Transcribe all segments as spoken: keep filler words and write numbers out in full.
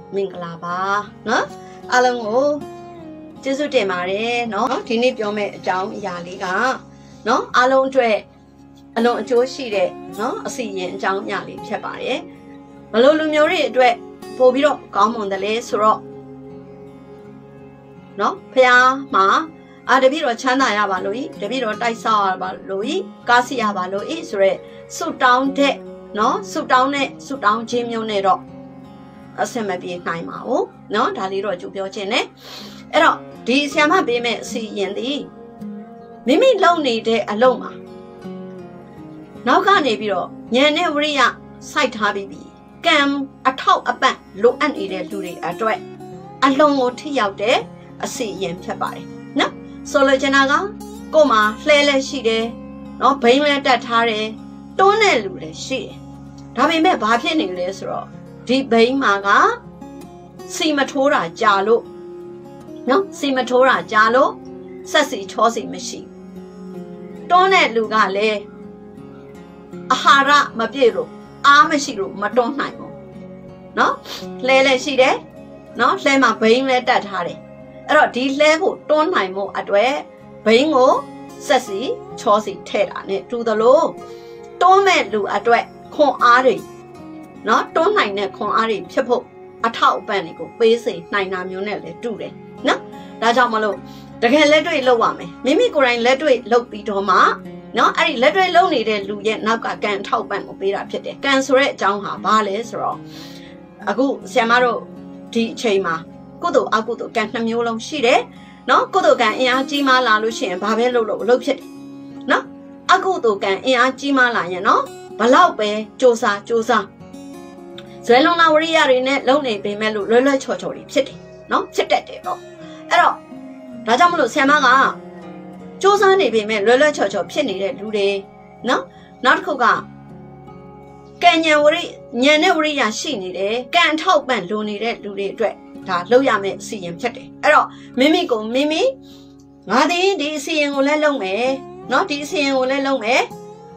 Minglaba, no? Alongo, Jesu de Mare, no? Tini Piome down Yaliga, no? Alon Dre, Alon Joshi, no? A sea and down Yali Chapare. Malolumuri Dre, Pobiro, come on the lace rock. No? Pia, Ma, a the Biro Chana Yabalui, the Biro Taisa Balui, Garcia Balui, Sre, sit down de, no? Sit down it, sit down Jim Yonero. A semi nine mile, no, Daliro Jubiocene. Ero, these Yama Bime see in the Mimi lonely de Aloma. Now can a biro, Yane Ria, sight habibi, Gam, a top a back, look and eat a duty a dry. A long or tea out there, a sea yen tabai. No, Solo Janaga, Goma, Flele Shide, no payment that Harry, don't elude she. Tabi me Bapian in this row. Deep Bay Maga, Simatora Jalo, no, Simatora Jalo, Sassy Chosy machine. Don't let Lugale Ahara Mabiro, Amashiro, Madon Naimo. No, Lele she de, no, Lema Bain let that Harry. Ero D level, don't Naimo at where Baingo, Sassy, Chosy Tera, to the low. Don't let Lu at where Con Ari. No, don't like that con Ari, people, a top panico, basic, nine amunelle, do it. No, that's how malo. The can let it low me. Mimi Gorain let it look beat Homa. No, I let it lonely, then Luyan now can top and obey up to the cancer it down her bales raw. A good Samaro T. Chema. Kudo Agudo can't mulum she de. No, Kudo can ear Jima la Lucian, Babelo look it. No, Agudo can ear Jima la, you know. Balaupe, Josa, Josa. So long now we are in it, lonely be melu, Lula Chochori, city, no, sit at it. Ero, Rajamulu Samaga, Josani be me, Lula Chocho, Penny, Lude, no, not Koga. Can you worry, Yanuri and Shini, eh? Can't help man, Looney, Lude, Dread, that Loyame, see him chatty. Ero, Mimico, Mimi, Madi, the seeing will alone, eh? Not the seeing will alone, eh?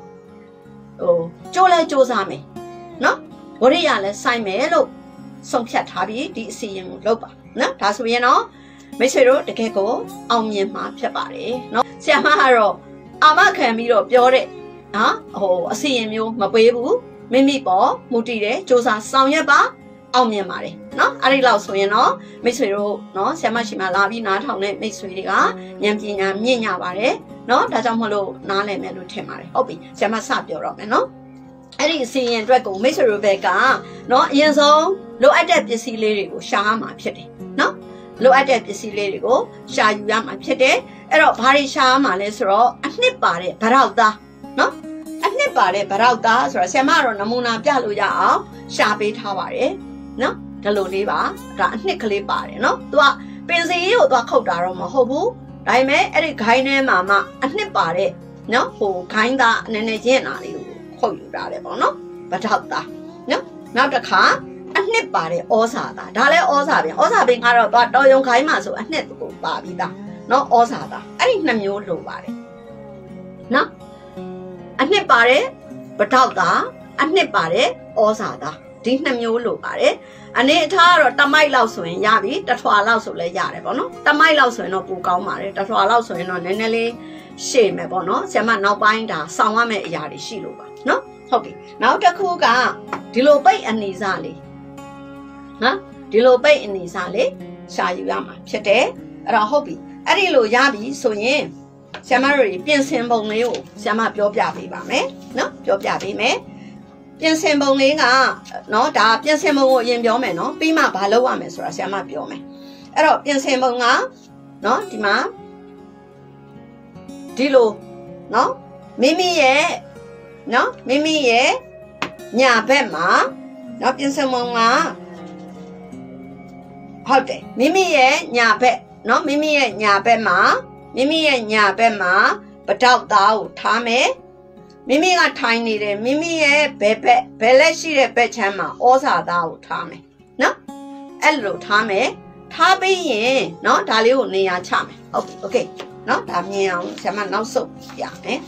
Oh, Jola Josami, no? What are you sign me? Look, some cat hobby, the seeing lopa. No, that's we know. Mister the Gecko, on me, my pepari. No, Samaro, Ama Camilo, Biore. Ah, oh, a seeing you, my babu, Mimi Ball, Mutide, Josa, Sonya Ba, on me, Mari. No, I love so you know. Mister no, Samashima Lavi, not how name Miss Riga, Yampina, Mina Vare. No, that's a molo, Nale Melu Temare. Obi, Samasap, no? Any seeing Draco, Mister Rebecca, no, yes, oh, look at that, you see lady go, Shama pity. No, look at that, you see lady go, Shayama pity, and up Harry Shama, let's roll, a nip body, but out that. No, a nip body, but out that, or Samaro, Namuna, Jaluya, Shabby Taware, no, the Lodiva, that Nicolay body, no, what, busy you, the Kodaro Mahobu, I may, Eric Kaine Mamma, a nip body, no, who kinda, and a general. You no, but out that. No, now the car, a nip body, Osada, Dale Osabi, Osabing out of that Doyon Kaimaso, a net go babida, no Osada, I think the mule low body. No, a nip body, but out that, a nip body, Osada, didn't the mule low body, and it are the my louse in Yabi, that's why I louse of the Yarebono, the my louse in no Pukamari, that's why I louse in on Nelly, shame a bono, Sama now binder, someone may yari shiluba. No, okay. Now the Kuga, Dilobay and Nizali. Huh? Dilobay and Nizali, Shayama, Chete, Rahobi, Arilo Yabi, so ye. Samari, Piensembo Leo, Sama Piopiabi, me? No, Piopiabi me? Piensembo Lega, no, da, Piensembo in Biome, no, Bima Baloames, or Sama Biome. Ero, Piensembo, no, Dima Dilo, no, Mimi ye. No, Mimi ye, Nya Bema, no Pinsamona. Hote, Mimi ye, Nya Be, no Mimi ye, Nya Bema, Mimi ye, Nya Bema, but out thou, Tame. Mimi got tiny, Mimi ye, Bebe, Beleshi, Bechama, Osa thou, Tame. No, Elo Tame, Tabi ye, no, Dalio Nia Chame. Okay, okay, no, Damian, Sama no so, yeah, eh?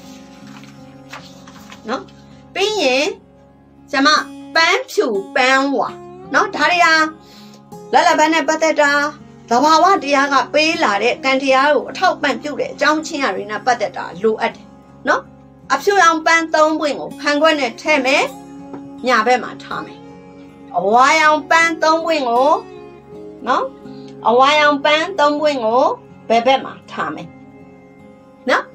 No, being Sama Bam to Bamwa. No, Taria လက်လက်ပန်းနဲ့ပတ်သက်တာသဘာဝတရားကပေးလာတဲ့ကံတရားကိုအထောက်ပံ့ပြုတဲ့အကြောင်းချင်းအရာနဲ့ပတ်သက်တာလိုအပ်တယ်နော်အဖြူရောင်ပန်းသုံးပွင့်ကိုဖန်ခွက်နဲ့ထည့်မယ်ညာဘက်မှာထားမယ်အဝါရောင်ပန်းသုံးပွင့်ကိုနော်အဝါရောင်ပန်းသုံးပွင့်ကိုဘယ်ဘက်မှာထားမယ်နော်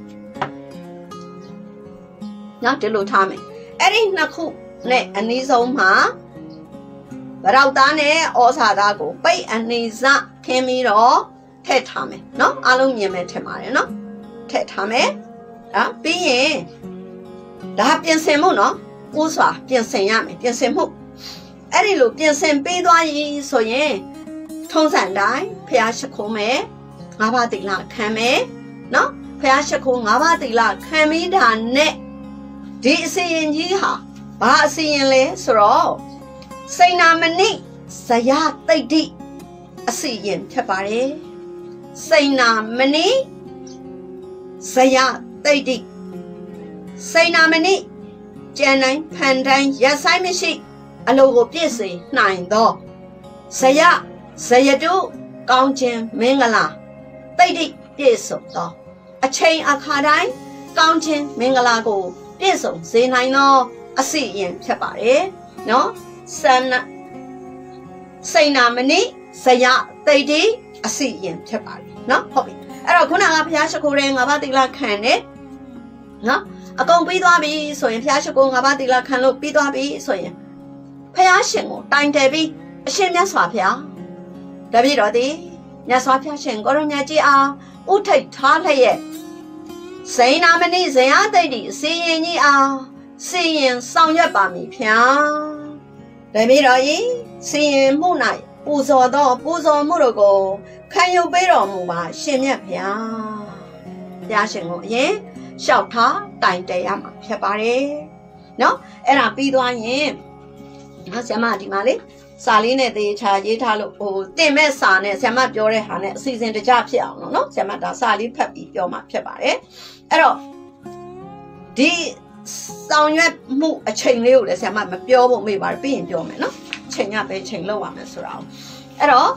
နော်ဒီလိုထားမယ်အဲ့ဒီနှစ်ခုနဲ့အနည်းဆုံးမှာဗရောက်သားနဲ့ဩဇာသားကိုပိတ်အနေစခင်းပြီးတော့ထည့်ထားမယ်နော်အားလုံးမြင်မယ်ထင်ပါတယ်နော်ထည့်ထားမယ်နော်ပြီးရင်ဒါပြင်ဆင်မှုနော်ဥစွာပြင်ဆင်ရမယ်ပြင်ဆင်မှုအဲ့ဒီလိုပြင်ဆင်ပေးသွားရင်ဆိုရင်ထုံးစံတိုင်းဖျားရှိခိုးမယ်ငါးပါးတိလခံမယ်နော်ဖျားရှိခိုးငါးပါးတိလခံပြီးတာနဲ့ဒီအစီရင်ကြီးဟာဘာအစီရင်လဲဆိုတော့စိန်နာမဏိဇယတိတ်တိအစီရင်ဖြစ်ပါတယ်စိန်နာမဏိဇယတိတ်တိစိန်နာမဏိကျန်တိုင်းဖန်တိုင်းရက်ဆိုင်မရှိအလိုကိုပြည့်စုံနိုင်သောဇယဇယတုကောင်းခြင်းမင်္ဂလာတိတ်တိပြည့်စုံသောအချိန်အခါတိုင်းကောင်းခြင်းမင်္ဂလာကိုပြည့်စုံစေနိုင်သောအစီရင်ဖြစ်ပါတယ်နော်စန္နစိန်နာမဏိဇယတိတ်တိအစီရင်ဖြစ်ပါတယ်နော်ဟုတ်ပြီအဲ့တော့ခုနကဘုရားရှိခိုးတဲ့ငါးပါးသီလခံတယ်နော်အကုန်ပြီးသွားပြီဆိုရင်ဘုရားရှိခိုးငါးပါးသီလခံလို့ပြီးသွားပြီဆိုရင်ဘုရားရှင်ကိုတိုင်တယ်ပြီးအရှင်မြတ်စွာဘုရားတပည့်တော်သည်မြတ်စွာဘုရားရှင်ကိုရောမြတ်ကြီးအားဥထိတ်ထားလျက်စိန်နာမဏိဇယတိတ်တိအစီရင်ကြီးအားစီရင်ဆောင်ရွက်ပါမည်ဖျားတပည့်တော်၏စီရင်မှု၌ပူဇော်သောပူဇော်မှုတို့ကိုခံယူပေးတော်မူပါရှင်မြတ်ဖျားဘုရားရှင်ကိုအရင်လျှောက်ထားတိုင်တယ်ရမှာဖြစ်ပါတယ်နော်အဲ့ဒါပြီးသွားရင်နော်ဆရာမဒီမှာလေစာလေးနဲ့သေချာရေးထားလို့ဟိုတင်မဲ့စာနဲ့ဆရာမပြောတဲ့ဟာနဲ့အစီအစဉ်တကြဖြစ်အောင်လို့နော်ဆရာမဒါစာလေးဖတ်ပြီးပြောမှာဖြစ်ပါတယ်အဲ့တော့ဒီဆောင်ရွက်မှုအချိန်လေးကိုလည်းဆရာမမပြောဖို့မေ့ပါတယ်ပြီးရင်ပြောမယ်နော်ချိန်ကပဲချိန်လောက်ရမယ်ဆိုတာအဲ့တော့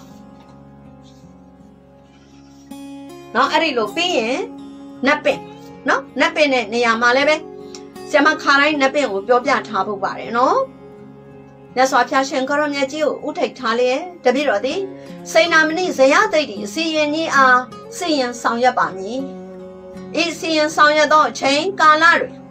နော်အဲ့ဒီလိုပြီးရင်နတ်ပင်နော်နတ်ပင်တဲ့နေရာမှာလည်းပဲဆရာမခါတိုင်းနတ်ပင်ကိုပြောပြထားဖို့ပါတယ်နော်မြတ်စွာဘုရားရှင်ကိုရောမြတ်ကြီးကိုဥထိတ်ထားလျက်တပည့်တော်သည်စိန်နာမဏိဇယတိတ်တိအစီရင်ကြီးအားစီရင်ဆောင်ရွက်ပါမည်ဤစီရင်ဆောင်ရွက်သောအချိန်ကာလတွင်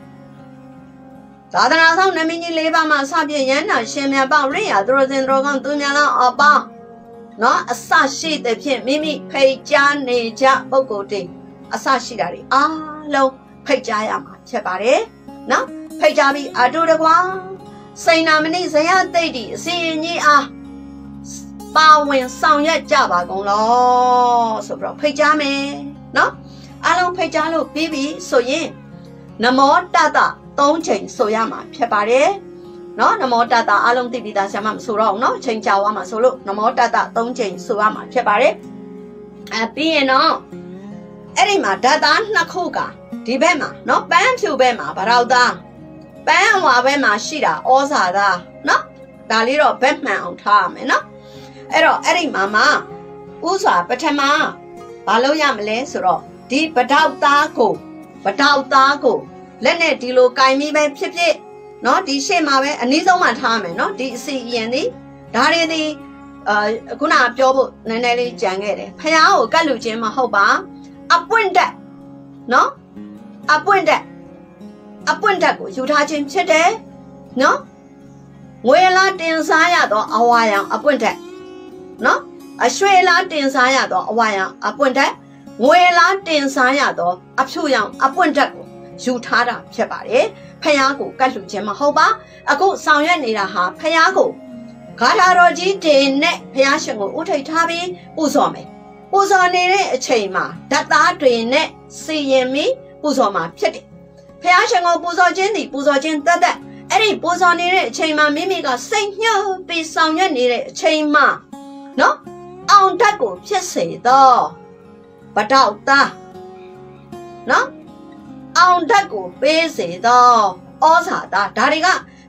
သာသနာဆောင်နမင်းကြီးလေးပါးမှစပြည့်ရန်နာရှင်မြတ်ပေါရိယာသူတော်စင်တော်ကောင်းသူများလောင်းအပေါင်းနော်အစရှိတဲ့ဖြင့်မိမိဖိတ်ကြားနေကြပုဂ္ဂိုလ်တွေအစရှိတာတွေအားလုံးဖိတ်ကြားရမှာဖြစ်ပါတယ်နော်ဖိတ်ကြားပြီးအတူတကွာစိန်နာမဏိဇယတိတ်တိအစီရင်ကြီးအားပါဝင်ဆောင်ရွက်ကြပါကုန်လောဆိုပြီးတော့ဖိတ်ကြားမယ်နော်အားလုံးဖိတ်ကြားလို့ပြီးပြီဆိုရင်နမောတတသုံးချိန်ဆိုရမှာဖြစ်ပါတယ်နော်နမောတတအားလုံးသိပြီးသားဆရာမမဆိုတော့ဘူးနော်ချိန်ကြာသွားမှာဆိုလို့နမောတတသုံးချိန်ဆိုရမှာဖြစ်ပါတယ်အဲပြီးရင်တော့အဲ့ဒီမှာဓာတ်သားနှစ်ခုကဒီဘက်မှာနော်ပန်းဖြူဘက်မှာဗရောက်သားပန်းအဝါဘက်မှာရှိတာဩဇာသားနော်ဒါလေးတော့ဘက်မှန်အောင်ထားရမယ်နော်အဲ့တော့အဲ့ဒီမှာမှာဥစွာပထမဘာလို့ရမလဲဆိုတော့ဒီဗရောက်သားကိုဗရောက်သားကိုလက်နဲ့ဒီလိုကင်ပြီးပဲဖြစ်ဖြစ်နော်ဒီရှေ့မှာပဲအနည်းဆုံးမှထားမယ်နော်ဒီအစီအရင်ဒီဒါတွေဒီအာခုနပြောဖို့နည်းနည်းလေးကြံခဲ့တယ်ဖယားကိုကတ်လူချင်းမဟုတ်ပါအပွင့်တက်နော်အပွင့်တက်အပွင့်တက်ကိုယူထားခြင်းဖြစ်တယ်နော်ငွေလားတင်စားရတော့အဝါရောင်အပွင့်တက်နော်အရွှေလားတင်စားရတော့အဝါရောင်အပွင့်တက်ငွေလားတင်စားရတော့အဖြူရောင်အပွင့်တက်ကိုယူထားတာဖြစ်ပါတယ်ဖယားကိုကတ်လူခြင်းမဟုတ်ပါအခုဆောင်ရွက်နေတာဟာဖယားကိုဂါထာတော်ကြီးတင်နဲ့ဖယားရှင်ကိုဥထိတ်ထားပြီးပူဇော်မယ်ပူဇော်နေတဲ့အချိန်မှာဓာတ်သားတွေနဲ့စီရင်ပြီးပူဇော်မှာဖြစ်တယ်ဖယားရှင်ကိုပူဇော်ခြင်းသည်ပူဇော်ခြင်းတတ်တတ်အဲ့ဒီပူဇော်နေတဲ့အချိန်မှာမိမိကစိတ်ညှို့ပြီးဆောင်ရွက်နေတဲ့အချိန်မှာနော်အောင်ဓာတ်ကိုဖြစ်စေတော့ဗရောက်သားနော်အောင်ဓာတ်ကိုပေးစေတော့ဩဇာသားဒါတွေကဘ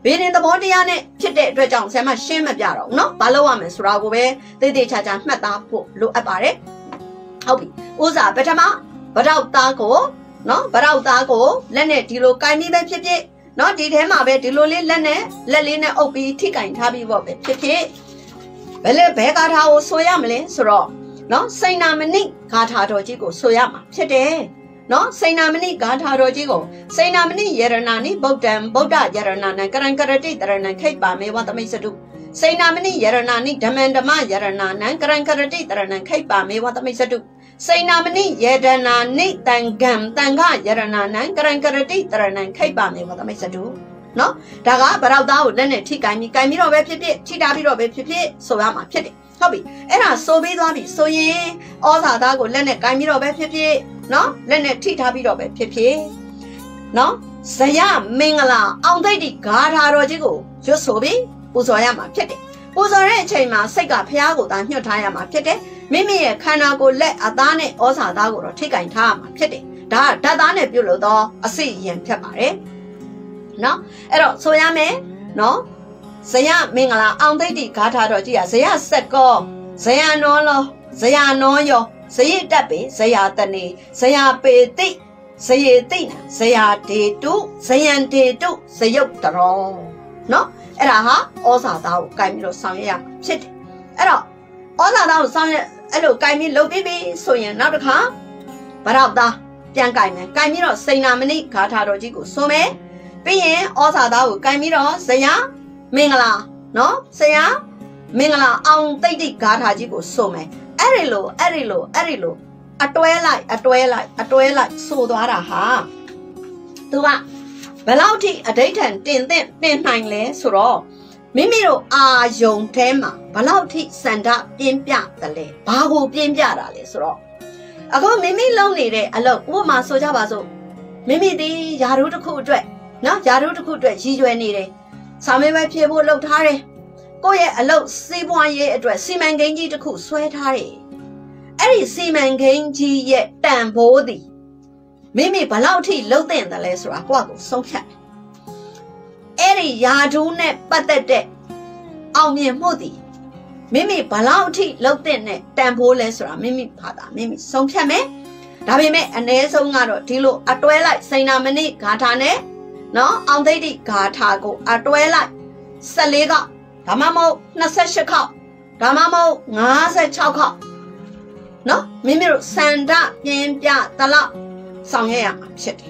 in the body on it, Chit, Dredge, Sama, Shim, Yaro, no, Baloam, Surago, they did Chaja, Mata, look about it. Hobby, Uza, Betama, but out Taco, no, but out Taco, Lene, Tilo, Kaimi, Pipi, no, did him a bit, Luli, Lene, Lelina, Obi, Tika, and Tabby, Robert, Pipi. Well, Becca, how so yamly, Suro. No, say namini, Gata Rojigo, Soyama, Chete. No, say namini, Gata Rojigo. Say namini, Yeranani, Bodam, Boda, Yeranana, Garankarati, Taranan, Kate Bame, what the Mesa do. Say namini, Yeranani, Damandama, Yeranana, Garankarati, Taranan, Kate Bame, what the Mesa do. Say namini, Yedanani, Tangam, Tanga, Yeranana, Garankarati, Taranan, Kate Bame, what the Mesa do. No, Daga, but out loud, then it Tikami, Kamiro, Pipi, Tidabiro, Pipi, Soyama, Pity. Hobby, and I so be lobby, so ye, all that I go Lenet, Kamiro, Pipi, no, Lenet, Titabiro, Pipi. No, Saya, Mingala, on the Gata Rojigo, just so be, Uzoyama, Pity. Uzore, Chema, Sega, Piago, and Yotayama, Pity. Mimi, a canago let Adane, Osa Dago, take in time, Pity. Da, Dadane Bulo, a sea and Pepare. No, Ero, Soyame, no. Saya Mingala, on the Gata Rogia, Saya set go, Saya no, Saya no yo, Saya Dappy, Saya Tani, Saya Peti, Saya Tina, Saya T two, Saya T two, Sayok the wrong. No, Eraha, Osa thou, Kaimiro Sanya, shit. Ero, Osa thou Sanya, Elo Kaimi low baby, so you're not a car. But out the Piankaime, Kaimiro, say namini, Gata Rojigo, so me. Being Osa thou, Kaimiro, Saya. Mingala, no, Saya, Mingala, on the Gata Jigo, so me. Erilo, Erilo, Erilo. A twilight, a twilight, a twilight, so the ha. Tua Belauti, a daytime, ten, ten, ten, nine lay, so Mimiro, ah, young tema, Belauti, send up, Pimpia, the lay, Bahu, Pimpia, so. I go Mimi lonely day, a look, woman, so Jabazo. Mimi the Yarutu dread, not Yarutu dread, she do any day. Some of my people looked hurry. Go yet a low see one year address, Seaman Gangy to cool sweat hurry. Every Seaman Gangy yet damn body. Mimi Balauti low then the less rock waddle so cat. Every yadu net but that day. I'll me moody. Mimi Balauti low then net damn less rock, Mimi Pada, Mimi so cat me. Dabime and there's a tilo at twilight, say namini, Gatane. No, on the Gatago, a twilight. Saliga, Tamamo, Nasashaka, Tamamo, Nasa Chaka. No, Mimiro, Sanda, Pimpia, Tala, Sangya, shit.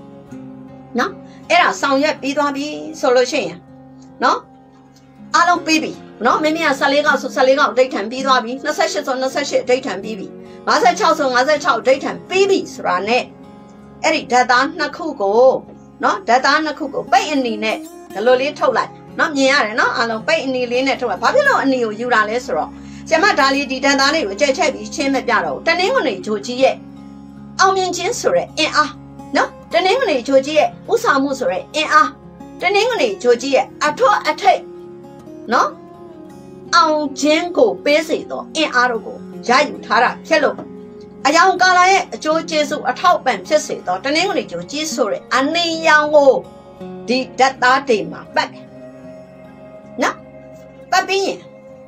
No, era Sangya, Bidabi, solution. No, Allo baby. No, Mimi and Saliga, so Saliga, daytime Bidabi, Nasashas on Nasash, daytime baby. Mother Chow, so Mother Chow, daytime babies, run it. Eric Dadan, Nakugo. No, that I'm a cook, pay in the net, the lolly told like, not me, no, I don't pay in the net to a popular and you, you are less raw. Samatali did that I would check his chin at Yarrow, the name only to G. I'll mean Jinsure, eh, ah, no, the name only to G. Usa Musure, eh, ah, the name only to G. I told a tape. No, I'll Jingo, busy though, eh, Arago, Jayu Tara, Kello. A young guy, a Joe Jesu, a top and pissy, or the name of Joe Jesu, and the young woe. Did that that day, my back. No, but being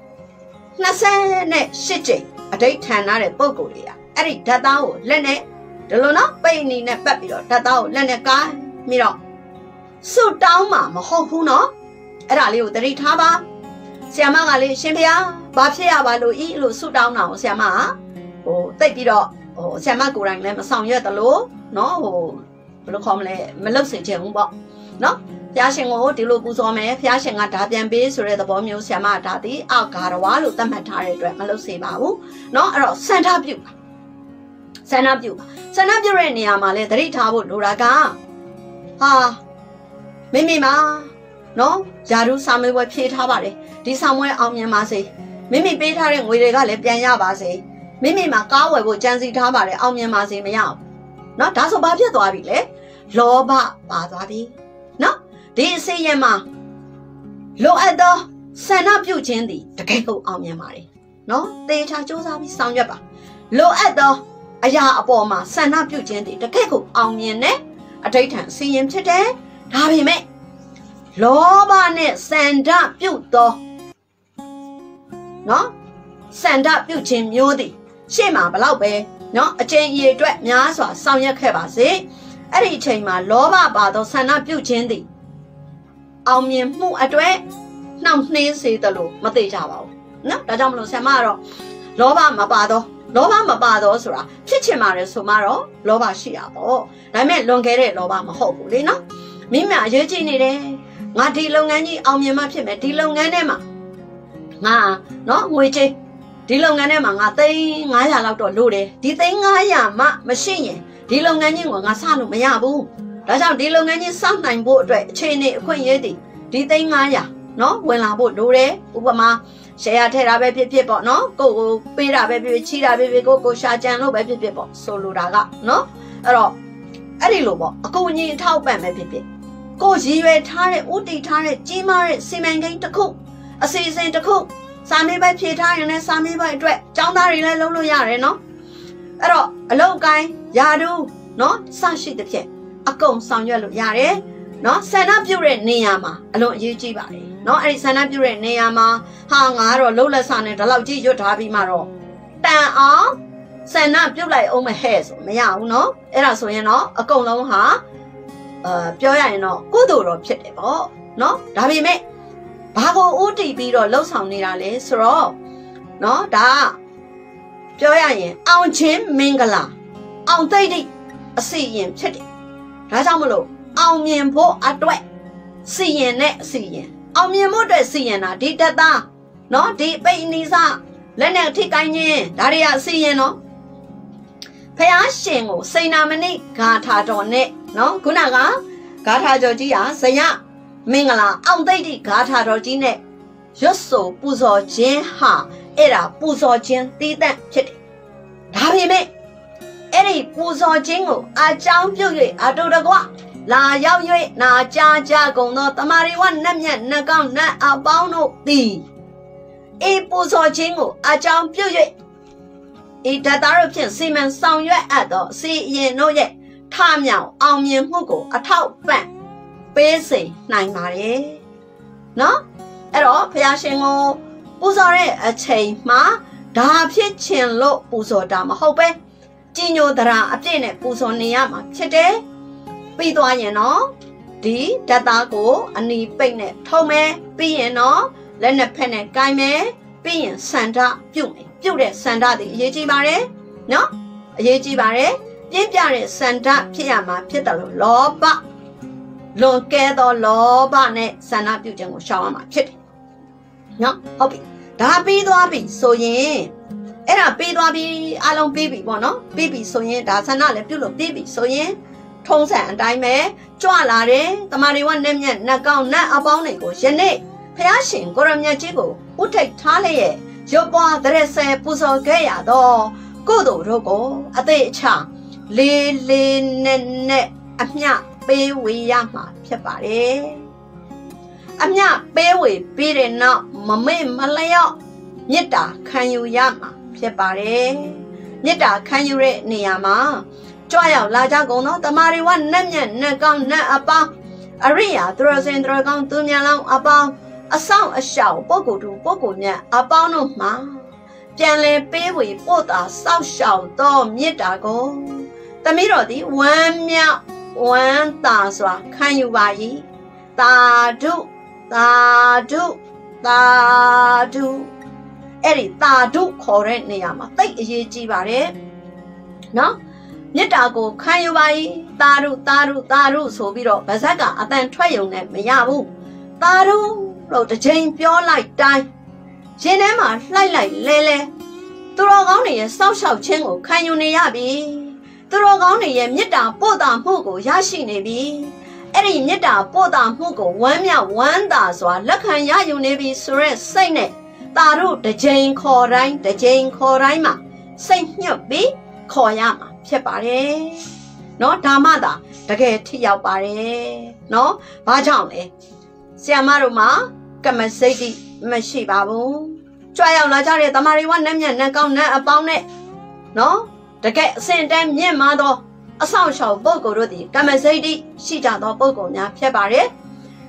Nasane Shitty, a daytime at a Bogolia, Eric Tadao, Lene, the Luna, Bainy, Nepapio, Tadao, Lene Guy, Miro. So down, mamma, who no? Eralio, the Ritaba, Siamagali, Shimpia, Bapia, Balu, Ilu, so down now, Siama. Oh, they did all. Oh, Samakurang, them a song yet the low. No, look home, Melosi Jumbo. No, Yashing O, the Lubuzome, Yashing at Tabian Base, or the bomb you Samata, the Alcarawalu, the Matari, Melosi Babu. No, or send up you. Send up you. Send up your any amale, the Ritabu Duraga. Ah, Mimima. No, Jaru Sami were paid Habari. This somewhere on your massy. Mimi paid her and we got left Yabasi. Mimi Macau will Jansi Tabari, Almiamasi meow. Not that's about your doggy, eh? Loba, Badabi. No, this say Yama. Lo at the send up you, Jindy, the Gecko Almiamari. No, they charge Josabi Sound Yaba. Lo at the Aya Aboma, send up you, Jindy, the Gecko Almiane. A daytime see him today. Tabi me. လောဘနဲ့စန္ဒပြုတ်သောနော်စန္ဒပြုတ်ခြင်းမျိုးသည်ရှေ့မှာဘလောက်ပဲနော်အချိန်အရေအတွက်များစွာဆောင်ရွက်ခဲ့ပါစေအဲ့ဒီအချိန်မှာလောဘပါသောဆန္ဒပြုတ်ခြင်းသည်အောင်မြင်မှုအတွက်နှောင့်နှေးစေတယ်လို့မသိကြပါဘူးနော်ဒါကြောင့်မလို့ဆရာမကတော့လောဘမပါတော့လောဘမပါတော့ဆိုတာဖြစ်ချင်ပါတယ်ဆိုမှတော့လောဘရှိရပေါ့ဒါပေမဲ့လွန်ခဲ့တဲ့လောဘမဟုတ်ဘူးလေနော်မိမအရေးကြီးနေတယ်ငါဒီလုပ်ငန်းကြီးအောင်မြင်မှဖြစ်မယ်ဒီလုပ်ငန်းထဲမှာငါနော်ငွေကြေးဒီလုပ်ငန်းထဲမှာငါသိန်း၅ရာလောက်တော့လိုတယ်ဒီသိန်း၅ရာမှမရှိရင်ဒီလုပ်ငန်းကြီးကိုငါစလို့မရဘူးဒါကြောင့်ဒီလုပ်ငန်းကြီးစောင့်နိုင်ဖို့အတွက်အခြေအနေအခွင့်အရေးတည်ဒီသိန်း၅ရာနော်ဝင်လာဖို့လိုတယ်ဥပမာရှယ်ယာထည့်တာပဲဖြစ်ဖြစ်ပေါ့နော်ကိုကိုပေးတာပဲဖြစ်ဖြစ်ချီးတာပဲဖြစ်ကိုကိုရှာကြံလို့ပဲဖြစ်ဖြစ်ပေါ့ဆိုလိုတာကနော်အဲ့တော့အဲ့ဒီလိုပေါ့အကူအညီအထောက်ပံ့ပဲဖြစ်ဖြစ်ကိုရည်ရွယ်ထားတဲ့ဥတီထားတဲ့ကြီးမားတဲ့စီမံကိန်းတစ်ခုအစီအစဉ်တစ်ခုစာမေးပွဲဖြေထားရင်လည်းစာမေးပွဲအတွက်ကျောင်းသားတွေလည်းလုပ်လို့ရတယ်နော်အဲ့တော့အလုပ်ကိုင်းယာဒူးနော်စရှိတဲ့ဖြင့်အကုန်ဆောင်ရွက်လို့ရတယ်နော်ဆန္ဒပြုတဲ့နေရာမှာအလွန်အရေးကြီးပါတယ်နော်အဲ့ဒီဆန္ဒပြုတဲ့နေရာမှာဟာငါတော့လှုပ်လက်ဆနဲ့ဒီလောက်ကြီးရွတ်ထားပြီးမှတော့တန်အောင်ဆန္ဒပြုတ်လိုက်အောင်မဟဲ့ဆိုမရဘူးနော်အဲ့ဒါဆိုရင်တော့အကုန်လုံးဟာအာပြောရရင်တော့ကုသိုလ်တော်ဖြစ်တယ်ပေါ့နော်ဒါပေမဲ့ဘာကိုဥတည်ပြီးတော့လှုပ်ဆောင်နေတာလဲဆိုတော့နော်ဒါပြောရရင်အောင်ချင်းမင်္ဂလာအောင်သိတိအစီရင်ဖြစ်တယ်ဒါကြောင့်မလို့အောင်မြင်ဖို့အတွက်စီရင်နဲ့အစီရင်အောင်မြင်ဖို့အတွက်စီရင်တာဒီတက်သားနော်ဒီပိတ်နီစာလက်နဲ့ထိကိုင်းခြင်းဒါတွေကအစီရင်နော်ဖះရှင်ကိုစိန်နာမဏိဂါထာတော်နဲ့နော်ခုနကဂါထာတော်ကြီးဟာဇယမင်္ဂလာအောင်သိတိဂါထာတော်ကြီးနဲ့ရွတ်ဆိုပူဇော်ခြင်းဟာအဲ့ဒါပူဇော်ခြင်းတည်တံ့ဖြစ်တယ်ဒါပေမဲ့အဲ့ဒီပူဇော်ခြင်းကိုအကြောင်းပြု၍အတူတကွလာရောက်၍နာကြားကြကုန်သောတမာရီဝနတ်မြတ်နတ်ကောင်းနတ်အပေါင်းတို့သည်အေပူဇော်ခြင်းကိုအကြောင်းပြု၍ဤတတရဖြင့်စီမံဆောင်ရွက်အပ်သောစီရင်တို့ရဲ့ထမြောင်အောင်မြင်မှုကိုအထောက်ပံ့ပေးစေနိုင်ပါတယ်နော်အဲ့တော့ဘုရားရှင်ကိုပူဇော်တဲ့အချိန်မှာဒါဖြစ်ခြင်းလို့ပူဇော်တာမဟုတ်ပဲကြီးညိုတရာအပြည့်နဲ့ပူဇော်နေရမှာဖြစ်တယ်ပြီးသွားရင်တော့ဒီဓာတ်သားကိုအနီပိတ်နဲ့ထုံမယ်ပြီးရင်တော့လက်နဲ့ဖက်နဲ့ကိုင်းမယ်ပြီးရင်စန္ဒပြုတ်မယ်ပြုတ်တဲ့စန္ဒတွေအရေးကြီးပါတယ်နော်အရေးကြီးပါတယ်ပြင်းပြတဲ့စန္ဒဖြစ်ရမှာဖြစ်တယ်လို့လောဘလွန်ကဲသောလောဘနဲ့စန္ဒပြုတ်ခြင်းကိုရှောင်ရမှာဖြစ်တယ်နော်ဟုတ်ပြီဒါပြီးသွားပြီဆိုရင်အဲ့ဒါပြီးသွားပြီအလုံးပြီးပြီပေါ့နော်ပြီးပြီဆိုရင်ဒါစန္ဒလည်းပြုတ်လို့ပြီးပြီဆိုရင်ထုံးစံအတိုင်းပဲကြွလာတယ်တမာရီဝနတ်မြတ်နတ်ကောင်းနတ်အပေါင်းတွေကိုယနေ့ဖះရှင်ကိုရမြတ်ကြီးကိုဥထိတ်ထားလျက်ရုပ်ပွားတရဆယ်ပူဇော်ခဲ့ရသောကုသိုလ်တို့ကိုအသေးအချလေးလေးနဲ့နဲ့အမျှပေးဝေရမှာဖြစ်ပါတယ်အမျှပေးဝေပြီးတဲ့နောက်မမေ့မလျော့မေတ္တာခံယူရမှာဖြစ်ပါတယ်မေတ္တာခံယူတဲ့နေရာမှာကြွရောက်လာကြကုန်သောတမာရီဝနတ်မြတ်နတ်ကောင်းနတ်အပေါင်းအရိယာသူရစင်သူရကောင်းသူမြန်လောင်းအပေါင်းအဆောင်အရှောက်ပုဂ္ဂိုလ်သူပုဂ္ဂိုလ်မြတ်အပေါင်းတို့မှာပြန်လည်ပေးဝေပို့တာစောက်ရှောက်သောမေတ္တာကိုတမီးတော်သည်ဝမ်းမြောက်ဝမ်းသာစွာခံယူပါ၏သာဓုသာဓုသာဓုအဲ့ဒီသာဓုခေါ်တဲ့နေရာမှာသိအရေးကြီးပါတယ်နော်မေတ္တာကိုခံယူပါ၏သာဓုသာဓုသာဓုဆိုပြီးတော့ဗဇက်ကအတန်ထွက်ယုံနဲ့မရဘူးသာဓုလို့တစ်ချိန်ပြောလိုက်တိုင်းရင်ထဲမှာလှိုက်လိုက်လဲလဲသူတော်ကောင်းတွေရဲ့စောက်ရှောက်ခြင်းကိုခံယူနေရပြီသူတော်ကောင်းတွေရဲ့မေတ္တာပို့တာမှုကိုရရှိနေပြီအဲ့ဒီမေတ္တာပို့တာမှုကိုဝမ်းမြောက်ဝမ်းသာစွာလက်ခံရယူနေပြီဆိုရက်စိတ်နဲ့သာဓုတစ်ချိန်ခေါ်တိုင်းတစ်ချိန်ခေါ်တိုင်းမှာစိတ်ညှပ်ပြီးခေါ်ရမှာဖြစ်ပါတယ်เนาะဒါမှသာတကယ်ထိရောက်ပါတယ်เนาะဘာကြောင့်လဲဆရာမတို့မှာကမ္မစိတ်တိမရှိပါဘူးကြွရောက်လာကြတဲ့တမာရီဝနတ်မြတ်နတ်ကောင်းနတ်အပေါင်းနဲ့เนาะတကယ်အစဉ်တန်းမြင့်မားသောအဆောင်ရှောက်ပုဂ္ဂိုလ်တို့သည်ကမ္မစိတ်တိရှိကြသောပုဂ္ဂိုလ်များဖြစ်ပါတယ်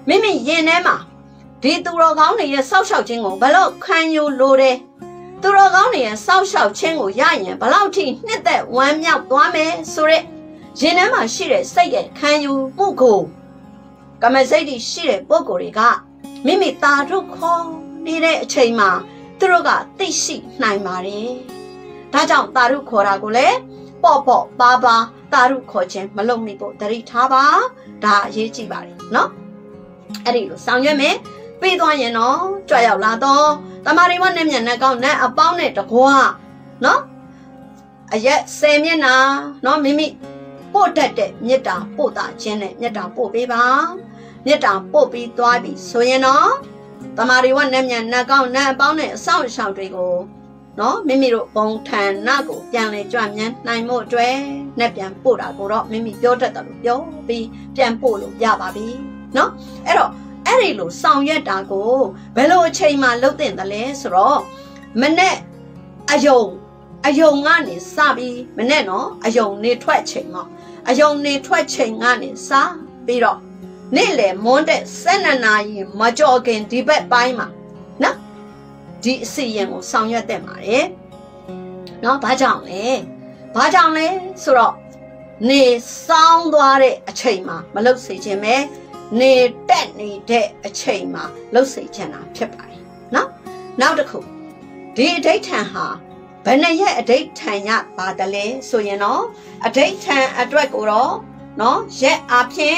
မိမိရင်ထဲမှာဒီသူတော်ကောင်းတွေရဲ့စောက်ရှောက်ခြင်းကိုဘလို့ခံယူလိုတယ်သူတော်ကောင်းတွေရဲ့စောက်ရှောက်ခြင်းကိုရရင်ဘလောက်ထိနှစ်သက်ဝမ်းမြောက်သွားမယ်ဆိုရက်ရင်ထဲမှာရှိတဲ့စိတ်ရဲ့ခံယူမှုကိုကမစိတ်တွေရှိတဲ့ပုဂ္ဂိုလ်တွေကမိမိတာတို့ခေါ်နေတဲ့အချိန်မှာသူတို့ကသိရှိနိုင်ပါတယ်။ဒါကြောင့်တာတို့ခေါ်တာကိုလည်းပေါ့ပေါ့ပါပါတာတို့ခေါ်ခြင်းမလုပ်မိဖို့တတိထားပါဒါအရေးကြီးပါတယ်နော်။အဲ့ဒီလိုဆောင်ရွက်မယ်ပြီးသွားရင်တော့ကြွရောက်လာတော့တမာရီမနဲ့မျက်နှာကောင်းနဲ့အပေါင်းနဲ့တကွာနော်အရက်ဆယ်မျက်နှာနော်မိမိပို့တတ်တဲ့မေတ္တာပို့တာခြင်းနဲ့မေတ္တာပို့ပေးပါမေတ္တာပို့ပြီးသွားပြီဆိုရင်တော့တမာရီဝတ်နဲ့မြန်နှက်ကောင်းနှက်အပေါင်းနဲ့အဆောင်အရှောက်တွေကိုနော်မိမိတို့ပုံထန်နာကိုပြန်လဲကြွမြန်းနိုင်မှုအတွက်နဲ့ပြန်ပို့တာကိုတော့မိမိပြောတတ်တယ်လို့ပြောပြီးပြန်ပို့လို့ရပါပြီနော်အဲ့တော့အဲ့ဒီလိုဆောင်ရွက်တာကိုဘယ်လိုအချိန်မှလုပ်တင်တယ်လဲဆိုတော့မနဲ့အယုံအယုံကနေစပြီးမနဲ့နော်အယုံနေထွက်ချိန်တော့အယုံနေထွက်ချိန်ကနေစပြီးတော့နေ့လေမွန်းတဲ့ဆယ်နှစ်နာရီမကြော်ခင်ဒီဘက်ပိုင်းမှာနော်ဒီအစီရင်ကိုဆောင်ရွက်တဲ့ပါတယ်နော်ဘာကြောင့်လဲဘာကြောင့်လဲဆိုတော့နေဆောင်းသွားတဲ့အချိန်မှာမလုပ်စေခြင်းပဲနေတက်နေတဲ့အချိန်မှာလှုပ်စေချင်တာဖြစ်ပါတယ်နော်နောက်တစ်ခုဒီအဋိဋ္ဌံဟာဘယ်နဲ့ရဲ့အဋိဋ္ဌံရပါတယ်လဲဆိုရင်တော့အဋိဋ္ဌံအတွက်ကိုတော့နော်ရက်အဖြစ်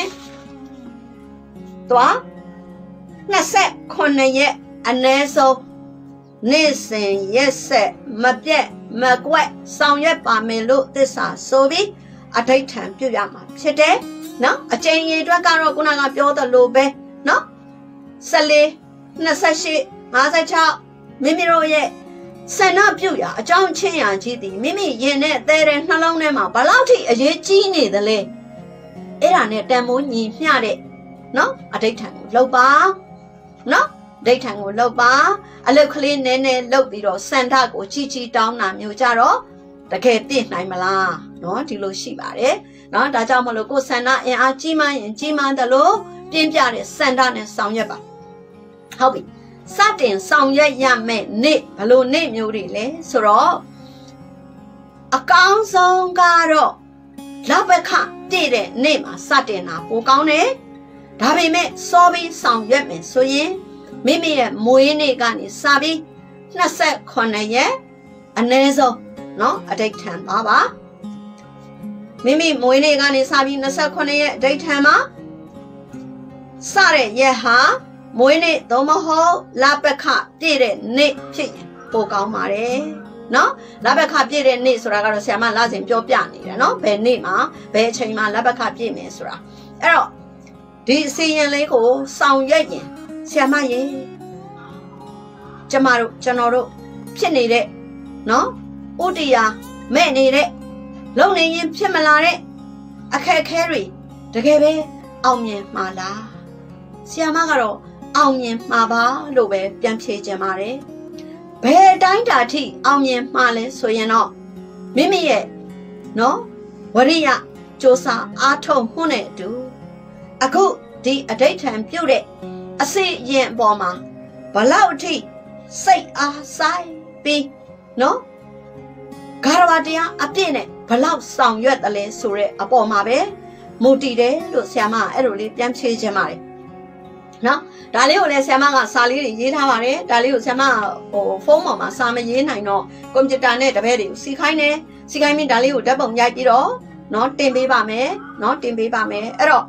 သွားနှစ်ဆက်ခုနှစ်ရက်အနည်းဆုံးနေ့စဉ်ရက်ဆက်မပြတ်မကွက်ဆောင်ရွက်ပါမယ်လို့သစ္စာဆိုပြီးအဋိဋ္ဌံပြုရမှာဖြစ်တယ်နော်အကျဉ်းရအတွက်ကတော့ခုနကပြောသလိုပဲနော်ဆယ်လေးနှစ်ဆယ်ရှစ်ငါးဆယ်ခြောက်မိမိတို့ရဲ့ဆန္ဒပြုရာအကြောင်းချင်းရာကြီးသည်မိမိရင်နဲ့အသေးတဲ့နှလုံးထဲမှာဘလောက်ထိအရေးကြီးနေသလဲအဲ့ဒါနဲ့တန်မိုးညီမျှတဲ့နော်အဋိဋ္ဌံကိုလှုပ်ပါနော်အဋိဋ္ဌံကိုလှုပ်ပါအလုတ်ကလေးနည်းနည်းလှုပ်ပြီးတော့စန္ဒကိုကြီးကြီးတောင်းတာမျိုးကြတော့တကယ်ပြည့်နိုင်မလားနော်ဒီလိုရှိပါတယ်နော်ဒါကြောင့်မလို့ကိုယ်ဆန္ဒအင်အားကြီးမှရင်ကြီးမှတယ်လို့ပြင်းပြတဲ့ဆန္ဒနဲ့ဆောင်ရွက်ပါဟုတ်ပြီစတင်ဆောင်ရွက်ရမယ့်နေ့ဘယ်လိုနေ့မျိုးတွေလဲဆိုတော့အကောင်းဆုံးကတော့လောက်ဘက်ခတည့်တဲ့နေ့မှာစတင်တာပိုကောင်းတယ်ဒါပေမဲ့စောပြီးဆောင်ရွက်မယ်ဆိုရင်မိမိရဲ့မွေးနေ့ကနေစပြီးနှစ်ဆက်ခုနှစ်ရက်အနည်းဆုံးနော်အဋိဋ္ဌံပါပါမိမိမွေးနေ့ကနေစပြီးနှစ်ဆက်ခုနှစ်ရက်အဋိဋ္ဌံမှာစတဲ့ရက်ဟာမွေးနေ့သို့မဟုတ်လပက္ခပြည့်တဲ့နေ့ဖြစ်ရင်ပိုကောင်းပါတယ်နော်လပက္ခပြည့်တဲ့နေ့ဆိုတာကတော့ဆရာမလာစဉ်ပြောပြနေတယ်နော်ဘယ်နေ့မှာဘယ်အချိန်မှာလပက္ခပြည့်မယ်ဆိုတာအဲ့တော့ဒီအစီရင်လေးကိုဆောင်ရွက်ရင်ဆရာမရေကျမတို့ကျွန်တော်တို့ဖြစ်နေတဲ့နော်ဥတရာမဲ့နေတဲ့လုံနေရင်ဖြစ်မလာတဲ့အခက်အခဲတွေတကယ်ပဲအောင်မြင်မှာလားဆရာမကတော့အောင်မြင်မှာပါလို့ပဲပြန်ဖြေကြပါတယ်ဘယ်တိုင်းတာထိအောင်မြင်မှာလဲဆိုရင်တော့မိမိရဲ့နော်ဝရိယစ조사အားထုတ်မှုနဲ့အတူအခုဒီအဋိဋ္ဌံပြုတ်တဲ့အစီရင်အပေါ်မှာဘလောက်အထိစိတ်အားဆိုင်ပြီးနော်ဂါရဝတရားအပြည့်နဲ့ဘလောက်ဆောင်ရွက်တယ်လဲဆိုတဲ့အပေါ်မှာပဲမူတည်တယ်လို့ဆရာမအဲ့လိုလေးပြန်ဖြေခြင်းပါတယ်နော်ဒါလေးကိုလည်းဆရာမကစာလေးတွေရေးထားပါတယ်ဒါလေးကိုဆရာမဟိုဖုန်းပေါ်မှာစာမရေးနိုင်တော့ကွန်ပျူတာနဲ့တပည့်တွေကိုစီခိုင်းတယ်စီခိုင်းပြီးဒါလေးကိုဓာတ်ပုံရိုက်ပြီးတော့နော်တင်ပေးပါမယ်နော်တင်ပေးပါမယ်အဲ့တော့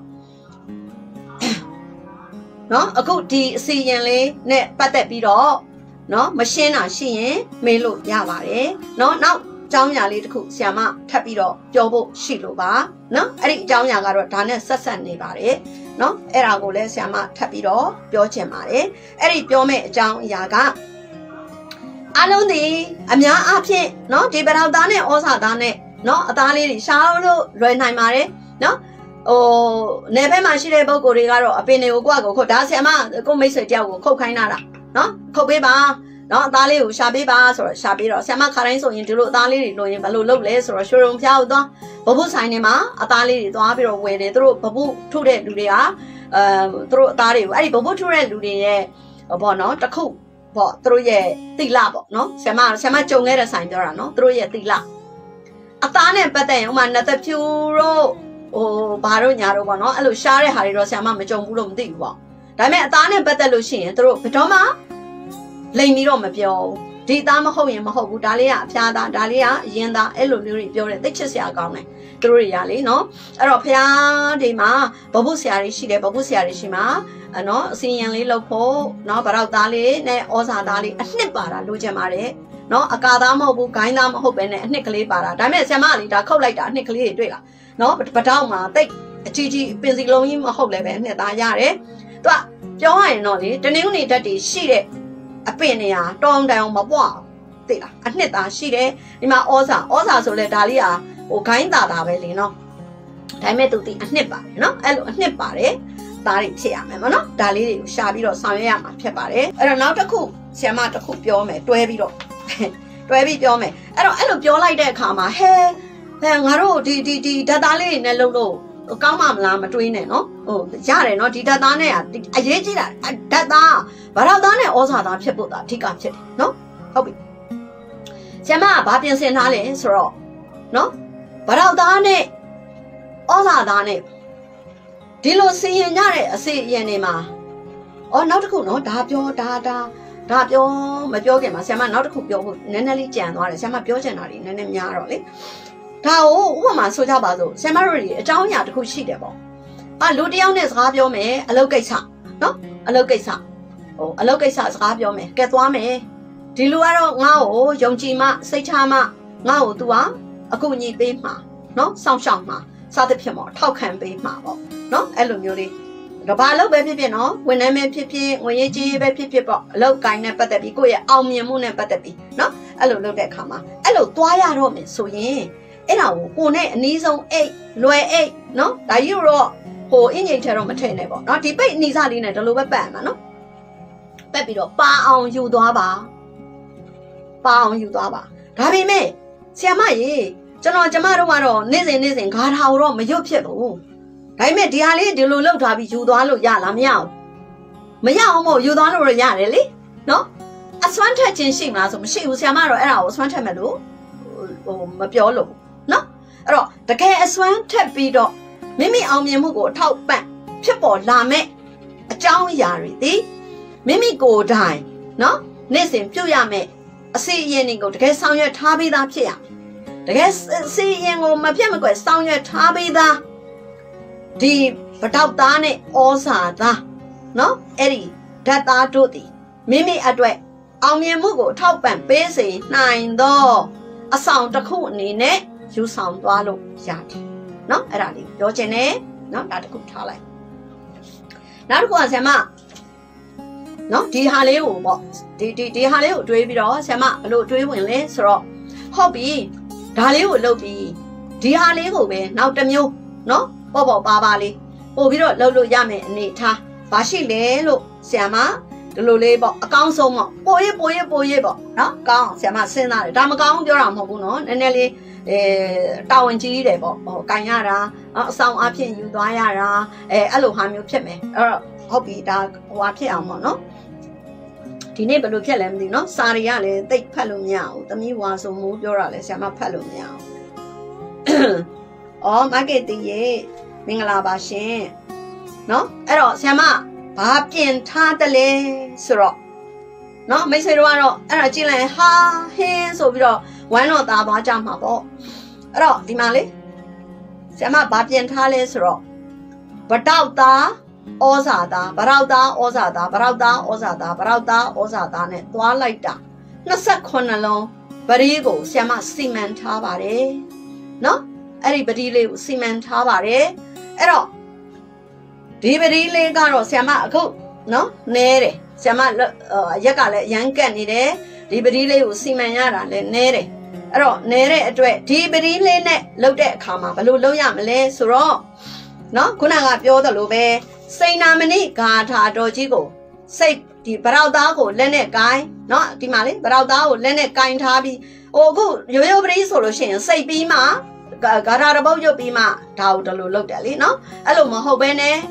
နော်အခုဒီအစီရင်လေးနဲ့ပတ်သက်ပြီးတော့နော်မရှင်းတာရှိရင်မေးလို့ရပါတယ်နော်နောက်အကြောင်းအရာလေးတစ်ခုဆရာမထပ်ပြီးတော့ပြောဖို့ရှိလို့ပါနော်အဲ့ဒီအကြောင်းအရာကတော့ဒါနဲ့ဆက်ဆက်နေပါတယ်နော်အဲ့ဒါကိုလည်းဆရာမထပ်ပြီးတော့ပြောချင်ပါတယ်အဲ့ဒီပြောမယ့်အကြောင်းအရာကအလုံးဒီအများအားဖြင့်နော်ဒီပထောက်သားနဲ့ဩဇာသားနဲ့နော်အသားလေးတွေရှားလို့လွယ်နိုင်ပါတယ်နော်ဟိုနယ်ဘက်မှာရှိတဲ့ပုံကိုယ်တွေကတော့အပင်တွေကိုကိုယ့်အကိုခုတ်ဒါဆရာမကိုမိတ်ဆွေတယောက်ကိုခုတ်ခိုင်းတာနော်ခုတ်ပေးပါနော်အသားလေးကိုရှာပေးပါဆိုတော့ရှာပေးတော့ဆရာမခါတိုင်းဆိုရင်ဒီလိုအသားလေးတွေလိုရင်ဘယ်လိုလုပ်လဲဆိုတော့ရွှေရုံဖျားကိုသွားဘဘုဆိုင်တွေမှာအသားလေးတွေသွားပြီးတော့ဝယ်တယ်သူတို့ဘဘုထုတဲ့လူတွေကဟအဲသူတို့အသားတွေကိုအဲ့ဒီဘဘထူတဲ့လူတွေရဲ့ပေါ့နော်တစ်ခုပေါ့သူတို့ရဲ့တိလပေါ့နော်ဆရာမဆရာမကြုံခဲ့တဲ့ဆိုင်ပြောတာနော်သူတို့ရဲ့တိလအသားနဲ့ပတ်သက်ရင်ဥမာနတ်ဖြူတို့ဟိုဘာတို့ညာတို့ပေါ့နော်အဲ့လိုရှားတဲ့ဟာတွေတော့ဆရာမမကြုံဘူးလို့မသိဘူးပေါ့ဒါပေမဲ့အသားနဲ့ပတ်သက်လို့ရှိရင်သူတို့ဘယ်တော့မှလိမ်ပြီးတော့မပြောဘူးဒီသားမဟုတ်ရင်မဟုတ်ဘူးဒါလေးကအဖျားသားဒါလေးကအရင်သားအဲ့လိုမျိုးတွေပြောတယ်သိချစ်စရာကောင်းတယ်သူတို့တွေကလေနော်အဲ့တော့ဖျားဒီမှာဘဘုဆရာတွေရှိတယ်ဘဘုဆရာတွေရှိမှာနော်အစီရင်လေးလုပ်ဖို့နော်ဗရောက်သားလေးနဲ့ဩဇာသားလေးအနှစ်ပါတာလိုချင်ပါတယ်နော်အကာသားမဟုတ်ဘူးဂိုင်းသားမဟုတ်ပဲနဲ့အနှစ်ကလေးပါတာဒါပေမဲ့ဆရာမလေးဒါခုတ်လိုက်တာအနှစ်ကလေးတွေတွေ့လားနော်ပတောက်မှာတိတ်အကြီးကြီးပင်စီလုံးကြီးမဟုတ်လည်းပဲအနှစ်သားရတယ်သူကပြောရရင်တော့လေတနင်္ဂနွေဓာတ်တွေရှိတဲ့အပင်နေရတောင်းတိုင်အောင်မပွားသိလားအနှစ်သားရှိတယ်ဒီမှာဩဇာဩဇာဆိုလဲဒါလေးကဟိုဂိုင်းသားတာပဲလေနော်ဒါပေမဲ့သူဒီအနှစ်ပါတယ်နော်အဲ့လိုအနှစ်ပါတယ်သားတွေဖြစ်ရမယ်မနော်ဒါလေးတွေကိုရှာပြီးတော့ဆောင်ရွက်ရမှာဖြစ်ပါတယ်အဲ့တော့နောက်တစ်ခုဆရာမတစ်ခုပြောမယ်တွဲပြီးတော့တွဲပြီးပြောမယ်အဲ့တော့အဲ့လိုပြောလိုက်တဲ့အခါမှာဟဲဟဲငါတို့ဒီဒီဒီဓာတ်သားလေးတွေနဲ့လှုပ်လို့ကောင်းမှမလားမတွေးနဲ့နော်ဟိုရတယ်နော်ဒီဓာတ်သားနဲ့အရေးကြီးတာဓာတ်သားဗရောက်သားနဲ့ဩဇာသားဖြစ်ဖို့ဒါအဓိကဖြစ်တယ်နော်ဟုတ်ပြီဆရာမကဘာပြင်ဆင်ထားလဲဆိုတော့နော်ဗရောက်သားနဲ့ဩဇာသားနဲ့ဒီလိုစီရင်ကြတဲ့အစီအရင်တွေမှာအော်နောက်တစ်ခုနော်ဒါပြောဒါဒါဒါပြောမပြောခင်မှာဆရာမနောက်တစ်ခုပြောဖို့နည်းနည်းလေးကြံသွားတယ်ဆရာမပြောချင်တာတွေနည်းနည်းများတော့လေဒါကိုဥပမာဆိုကြပါစို့ဆရာမတို့တွေအကြောင်းအရာတစ်ခုရှိတယ်ပေါ့အာလူတယောက်နဲ့စကားပြောမယ်အလုပ်ကိစ္စနော်အလုပ်ကိစ္စဟိုအလုပ်ကိစ္စစကားပြောမယ်ကဲသွားမယ်ဒီလူကတော့ငါ့ကိုယုံကြည်မှစိတ်ချမှငါ့ကို तू ဟာအခုညီပေးမှာနော်စောင့်ရှောက်မှာစသဖြင့်ပေါ့ထောက်ခံပေးမှာပေါ့နော်အဲ့လိုမျိုးလေးတဘာလို့ပဲဖြစ်ဖြစ်နော်ဝန်ထမ်းပဲဖြစ်ဖြစ်ငွေရေးကြေးရေးပဲဖြစ်ဖြစ်ပေါ့အလုပ်ကိုင်းနဲ့ပတ်သက်ပြီးကိုယ့်ရဲ့အောင်မြင်မှုနဲ့ပတ်သက်ပြီးနော်အဲ့လိုလုပ်တဲ့အခါမှာအဲ့လိုသွားရတော့မယ်ဆိုရင်အဲ့ဒါကိုကိုနဲ့အနည်းဆုံးအိတ်လွယ်အိတ်နော်ဒါကြီးတော့ဟိုအင်ဂျင်ထဲတော့မထည့်နဲ့ပေါ့နော်ဒီပိတ်အနီးစားလေးနဲ့ဒီလိုပဲပတ်မှာနော်ပတ်ပြီးတော့ပါအောင်ယူသွားပါပါအောင်ယူသွားပါဒါပေမဲ့ဆရာမရေကျွန်တော်ကျမတို့ကတော့နေ့စဉ်နေ့စဉ်ဂါထာကိုတော့မရွတ်ဖြစ်ဘူးဒါပေမဲ့ဒီဟာလေးဒီလိုလောက်ထားပြီးယူသွားလို့ရလားမရဘူးမရအောင်မို့ယူသွားလို့ရရတယ်လေနော်အစွမ်းထက်ခြင်းရှိမလားဆိုမရှိဘူးဆရာမတော့အဲ့ဒါကိုအစွမ်းထက်မဲ့လို့ဟိုမပြောလို့နော်အဲ့တော့တကယ်အစွမ်းထက်ပြီးတော့မိမိအောင်မြင်မှုကိုအထောက်ပံ့ဖြစ်ပေါ်လာမဲ့အကြောင်းအရာတွေဒီမိမိကိုယ်တိုင်နော်နေ့စဉ်ပြုတ်ရမယ်အစီအရင်တွေကိုတကယ်ဆောင်ရွက်ထားပြီးသားဖြစ်ရတကယ်အစီအရင်ကိုမဖြစ်မကွယ်ဆောင်ရွက်ထားပြီးသားဒီပတောက်သားနဲ့ဩဇာသားနော်အဲ့ဒီဓာတ်သားတို့သည်မိမိအတွက်အောင်မြင်မှုကိုထောက်ပံ့ပေးစေနိုင်သောအဆောင်တစ်ခုအနေနဲ့ယူဆောင်သွားလို့ရတယ်နော်အဲ့ဒါလေးပြောချင်တယ်နော်ဒါတစ်ခုထားလိုက်နောက်တစ်ခုကဆရာမနော်ဒီဟာလေးကိုပေါ့ဒီဒီဒီဟာလေးကိုတွေးပြီးတော့ဆရာမဘလို့တွေးဝင်လဲဆိုတော့ဟုတ်ပြီဒါလေးကိုလုပ်ပြီးဒီဟာလေးကိုပဲနောက်တစ်မျိုးနော်ပေါ့ပေါ့ပါပါလေးပို့ပြီးတော့လုပ်လို့ရမယ်အနေထားဘာရှိလဲလို့ဆရာမဒီလိုလေးပေါ့အကောင်းဆုံးပေါ့ပို့ရပို့ရပို့ရပေါ့နော်ကောင်းဆရာမစဉ်းစားတယ်ဒါမကောင်းပြောတာမဟုတ်ဘူးနော်နည်းနည်းလေးအဲတာဝန်ကြီးတယ်ပေါ့ဟိုကန်ရတာအဆောင်အဖြစ်ယူသွားရတာအဲအဲ့လိုဟာမျိုးဖြစ်မယ်အဲ့တော့ဟုတ်ပြီဒါဟိုဟာဖြစ်အောင်ပေါ့နော်ဒီနေ့ဘယ်လိုဖြစ်လဲမသိနော်စာတွေကလည်းတိတ်ဖတ်လို့မရဘူးသမီးဝါဆိုမိုးပြောတာလဲဆရာမဖတ်လို့မရဘူးအော်မားကတ်တီရေမင်္ဂလာပါရှင်နော်အဲ့တော့ဆရာမဘာပြင်ထားတယ်လဲဆိုတော့နော်မိတ်ဆွေတို့ကတော့အဲ့ဒါကြည့်လိုက်ဟာဟင်းဆိုပြီးတော့ဝမ်းတော့သားသွားကြမှာပေါ့အဲ့တော့ဒီမှာလေဆရာမဘာပြင်ထားလဲဆိုတော့ဗတောက်သားဩဇာသားဗရောက်သားဩဇာသားဗရောက်သားဩဇာသားဗရောက်သားဩဇာသားနဲ့သွားလိုက်တာနှစ်ဆယ့်ခုနှစ်လုံးပရိကိုဆရာမစီမံထားပါတယ်နော်အဲ့ဒီပရိလေးကိုစီမံထားပါတယ်အဲ့တော့ဒီပရိလေးကတော့ဆရာမအခုနော်နဲတယ်ဆရာမရက်ကလည်းရမ်းကတ်နေတယ်ဒီပရိလေးကိုစီမံရတာလည်းနဲတယ်အဲ့တော့နဲတဲ့အတွက်ဒီပရိလေးနဲ့လုပ်တဲ့အခါမှာဘယ်လိုလုပ်ရမလဲဆိုတော့နော်ခုနကပြောသလိုပဲစိန်နာမဏိဂါထာတော်ကြီးကိုစိတ်ဒီဗရောက်သားကိုလက်နဲ့ကိုင်းနော်ဒီမှာလေဗရောက်သားကိုလက်နဲ့ကိုင်းထားပြီးဟိုအခုရိုးရိုးပရိဆိုလို့ရှိရင်စိတ်ပြီးမှဂါထာတပုတ်ရုပ်ပြီးမှဒါကိုတလို့လုပ်တယ်လေနော်အဲ့လိုမဟုတ်ဘဲနဲ့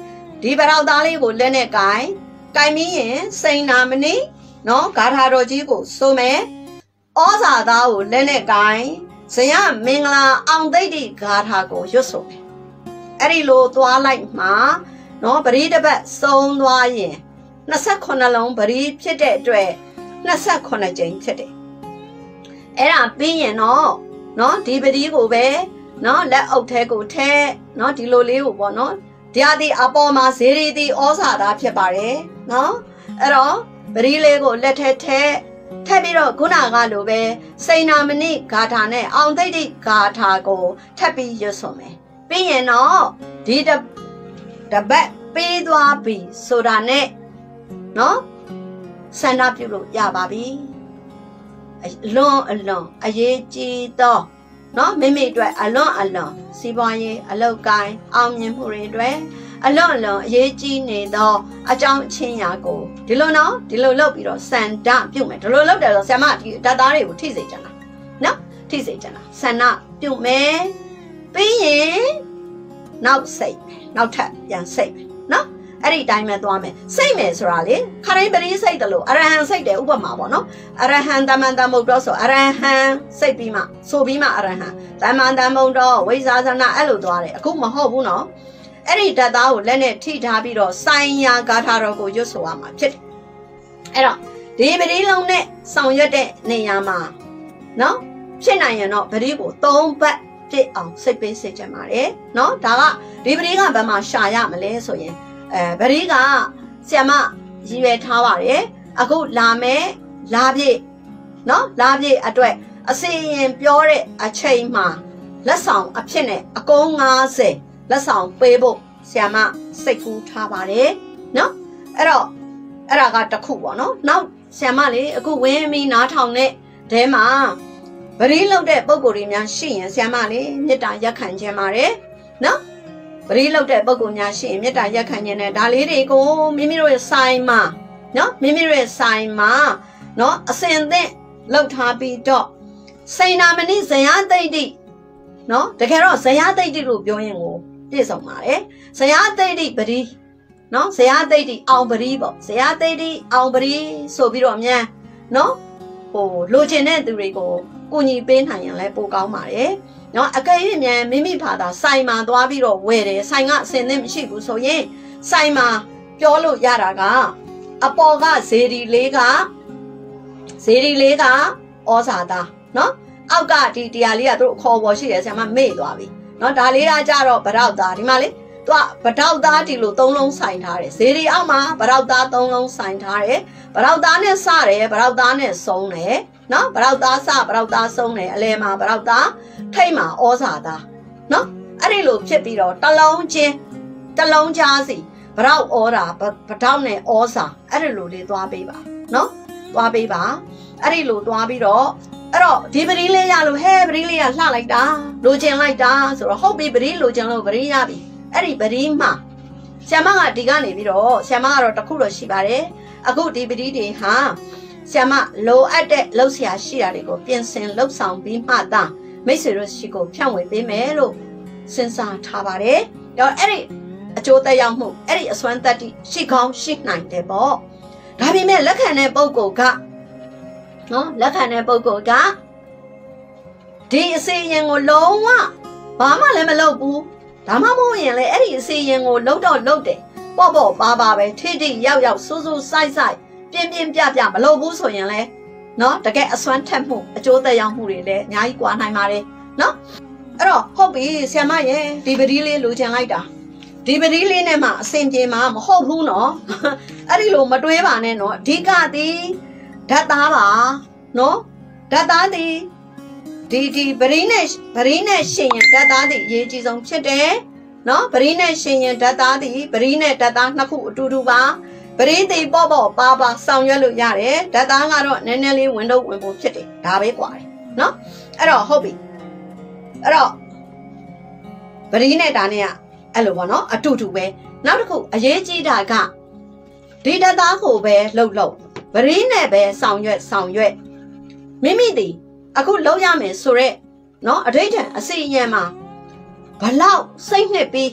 ဒီပရောက်သားလေးကိုလက်နဲ့ကိုင်ကိုင်ပြီးရင်စိန်နာမဏိနော်ဂါထာတော်ကြီးကိုဆိုမယ်ဩဇာသားကိုလက်နဲ့ကိုင်ဇယမင်္ဂလာအောင်သိတိဂါထာကိုရွတ်ဆိုမယ်အဲ့ဒီလိုသွားလိုက်မှာနော်ပရိတပတ်ဆုံးသွားရင်နှစ်ဆယ့်ခုနှစ်လုံးပရိဖြစ်တဲ့အတွက်နှစ်ဆယ့်ခုနှစ်ကြိမ်ဖြစ်တယ်အဲ့ဒါပြီးရင်တော့နော်ဒီပရိကိုပဲနော်လက်အုပ်ထဲကိုထဲနော်ဒီလိုလေးကိုပေါ့နော်တရားဒီအပေါ်မှာဇေရီတိဩဇာသားဖြစ်ပါတယ်နော်အဲ့တော့ပရိလေးကိုလက်ထဲထဲထပ်ပြီးတော့ခုနကလိုပဲစိန်နာမဏိဂါထာနဲ့အောင်သိတိဂါထာကိုထပ်ပြီးရွတ်ဆိုမယ်ပြီးရင်တော့ဒီတပတ်ပေးသွားပြီဆိုတာနဲ့နော်ဆန္ဒပြုလို့ရပါပြီအလွန်အလွန်အရေးကြီးသောနော်မိမိအတွက်အလွန်အလွန်စီးပွားရေးအလုပ်ကိုင်းအောင်မြင်မှုတွေအတွက်အလွန်အလွန်အရေးကြီးနေသောအကြောင်းအချင်းရာကိုဒီလိုနော်ဒီလိုလုပ်ပြီးတော့စန္ဒပြုမယ်ဒီလိုလုပ်တယ်ဆိုဆရာမဒီတတ်သားတွေကိုထိစေချင်တာနော်ထိစေချင်တာဆန္ဒပြုမယ်ပြီးရင်နောက်စိတ်နောက်ထပ်ပြန်စိတ်နော်အဲ့ဒီတိုင်းပဲသွားမယ်စိတ်မယ်ဆိုတာလေခရိုင်းပရိစိတ်တလို့အရဟံစိတ်တယ်ဥပမာပေါ့နော်အရဟံတမန်တမုတ်တော့ဆိုအရဟံစိတ်ပြီးမှဆိုပြီးမှအရဟံတမန်တမုတ်တော့ဝိဇာဇနာအဲ့လိုသွားတယ်အခုမဟုတ်ဘူးနော်အဲ့ဒီဓာတ်သားကိုလက်နဲ့ထိထားပြီးတော့ဆိုင်ရာဂါထာတော်ကိုရွတ်ဆိုရမှာဖြစ်တယ်အဲ့တော့ဒီပရိလုံးနဲ့ဆောင်ရွက်တဲ့နေရာမှာနော်ဖြစ်နိုင်ရင်တော့ပရိကိုသုံးပတ်ပြည့်အောင်စိတ်ပေးစေချင်ပါတယ်နော်ဒါကဒီပရိကဘယ်မှာရှာရမလဲဆိုရင်အဲပရိကဆရာမရည်ရွယ်ထားပါတယ်အခုလာမယ်လာပြည့်နော်လာပြည့်အတွက်အစီရင်ပြောတဲ့အချိန်မှာလက်ဆောင်အဖြစ်နဲ့အကုန်း၅၀လက်ဆောင်ပေးဖို့ဆရာမစိတ်ကူးထားပါတယ်နော်အဲ့တော့အဲ့ဒါကတစ်ခုပေါ့နော်နောက်ဆရာမလေးအခုဝင်းမီနားထောင်တဲ့တဲမှာပရိလောက်တဲ့ပုံကိုယ်တွေများရှိရင်ဆရာမလေးမေတ္တာရက်ခံခြင်းပါတယ်နော်ပရိလောက်တဲ့ပုံကိုယ်များရှိရင်မေတ္တာရက်ခံခြင်းနဲ့ဒါလေးတွေကိုမိမိတို့ရဲ့ဆိုင်မှာနော်မိမိတို့ရဲ့ဆိုင်မှာနော်အစင်သင့်လောက်ထားပြီးတော့စိန်နာမဏိဇယသိတ္တိနော်တကယ်တော့ဇယသိတ္တိလို့ပြောရင်ကိုပြည့်စုံပါတယ်ဇယသိတ္တိပရိနော်ဇယသိတ္တိအောင်ပရိပေါ့ဇယသိတ္တိအောင်ပရိဆိုပြီးတော့အမြန်နော်ဟိုလိုချင်တဲ့သူတွေကိုကိုညီပေးနိုင်ရင်လည်းပိုကောင်းပါတယ်နော်အကယ်၍မြန်မိမိဘာသာဆိုင်မှာသွားပြီးတော့ဝယ်တယ်ဆိုင်ကအစင်သင့်မရှိဘူးဆိုရင်ဆိုင်မှာပြောလို့ရတာကအပေါ်ကဇေဒီလေးကဇေဒီလေးကဩဇာသားနော်အောက်ကဒီတရားလေးကသူတို့ခေါ်ပေါ်ရှိတယ်ဆရာမမေ့သွားပြီနော်ဒါလေးကကြတော့ဗရောက်သားဒီမှာလေသူကဗရောက်သားဒီလိုသုံးလုံးဆိုင်ထားတယ်ဇေဒီအောက်မှာဗရောက်သားသုံးလုံးဆိုင်ထားတယ်ဗရောက်သားနဲ့စတယ်ဗရောက်သားနဲ့ဆုံးတယ်နော်ဗရောက်သားစဗရောက်သားဆုံးတယ်အလဲမှာဗရောက်သားထိတ်မှာဩဇာသားနော်အဲ့ဒီလိုဖြစ်ပြီးတော့တလုံးချင်းတလုံးကြားစီဗရောက်ဩတာဗရောက်နဲ့ဩဇာအဲ့ဒီလိုလေးသွားပေးပါနော်သွားပေးပါအဲ့ဒီလိုသွားပြီးတော့အဲ့တော့ဒီပရိလေးရလို့ဟဲပရိလေးကလှလိုက်တာလိုချင်လိုက်တာဆိုတော့ဟုတ်ပြီပရိလိုချင်လို့ပရိရပြီအဲ့ဒီပရိမှာဆရာမကဒီကနေပြီးတော့ဆရာမကတော့တခုတော့ရှိပါတယ်အခုဒီပရိတွေဟာဆရာမလိုအပ်တဲ့လှုပ်ရှားရှိတာတွေကိုပြင်ဆင်လှုပ်ဆောင်ပြီးမှသာမိတ်ဆွေတို့ရှိကိုဖြန့်ဝေပေးမယ်လို့စဉ်းစားထားပါတယ်။တော့အဲ့ဒီအကျိုးသက်ရောက်မှုအဲ့ဒီအစွမ်းတတ္တိရှိကောင်းရှိနိုင်တယ်ပေါ့။ဒါပေမဲ့လက်ခံတဲ့ပုဂ္ဂိုလ်ကနော်လက်ခံတဲ့ပုဂ္ဂိုလ်ကဒီအစီရင်ကိုလုံးဝဘာမှလည်းမလုပ်ဘူး။ဒါမှမဟုတ်ရင်လေအဲ့ဒီအစီရင်ကိုလုံးတော့လုံးတယ်။ပေါ့ပေါ့ပါပါပဲထိထိရောက်ရောက်စူးစူးဆိုင်ဆိုင်ပြင်းပြင်းပြပြမလုပ်ဘူးဆိုရင်လေနော်တကယ်အစွမ်းထက်မှုအကျိုးသက်ရောက်မှုတွေလည်းအများကြီးကွာနိုင်ပါတယ်နော်အဲ့တော့ဟုတ်ပြီဆရာမရဲ့ဒီပတိလေးလိုချင်လိုက်တာဒီပတိလေးနဲ့မှအစင်ပြေမှာမဟုတ်ဘူးနော်အဲ့ဒီလိုမတွေးပါနဲ့နော်အဓိကသည်ဓာတ်သားပါနော်ဓာတ်သားသည်ဒီဒီပရိနဲ့ပရိနဲ့ရှင်ရင်ဓာတ်သားသည်အရေးကြီးဆုံးဖြစ်တယ်နော်ပရိနဲ့ရှင်ရင်ဓာတ်သားသည်ပရိနဲ့ဓာတ်သားနှစ်ခုအတူတူပါပရိသေပေါ့ပေါ့ပါပါဆောင်ရွက်လို့ရတယ်ဓာတ်သားကတော့နည်းနည်းလေးဝင်တော့ဝင်ဖို့ဖြစ်တယ်ဒါပဲကွာတယ်နော်အဲ့တော့ဟုတ်ပြီအဲ့တော့ပရိနဲ့ဒါနဲ့ကအဲ့လိုပေါ့နော်အတူတူပဲနောက်တစ်ခုအရေးကြီးတာကဒီဓာတ်သားကိုပဲလှုပ်လှုပ်ပရိနဲ့ပဲဆောင်ရွက်ဆောင်ရွက်မိမိတည်အခုလှုပ်ရမယ်ဆိုရက်နော်အဋိဌံအစီအယံမှာဘလောက်စိတ်နှစ်ပြီး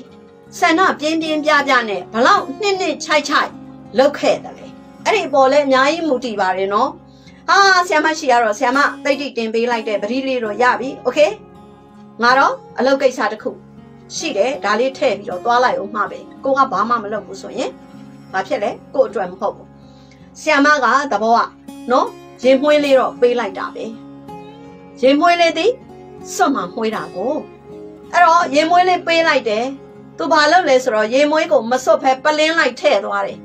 ဆန္ဒပြင်းပြင်းပြပြနဲ့ဘလောက်နှစ်နှစ်ချိုက်ချိုက်လောက်ခဲ့တယ်လေအဲ့ဒီပေါ်လဲအများကြီးမူတည်ပါတယ်နော်ဟာဆရာမရှိရတော့ဆရာမတိတ်တိတ်တင်ပေးလိုက်တဲ့ပတိလေးတော့ရပြီโอเคငါတော့အလုပ်ကိစ္စတစ်ခုရှိတယ်ဒါလေးထည့်ပြီးတော့သွားလိုက်အောင်မှာပဲကိုကဘာမှမလုပ်ဘူးဆိုရင်ဘာဖြစ်လဲကိုအတွက်မဟုတ်ဘူးဆရာမကသဘောကနော်ရင်မွှေးလေးတော့ပေးလိုက်တာပဲရင်မွှေးလေးသည်စွတ်မှမွှေးတာကိုအဲ့တော့ရင်မွှေးလေးပေးလိုက်တယ်သူဘာလုပ်လဲဆိုတော့ရင်မွှေးကိုမစွတ်ဖဲပလင်းလိုက်ထည့်သွားတယ်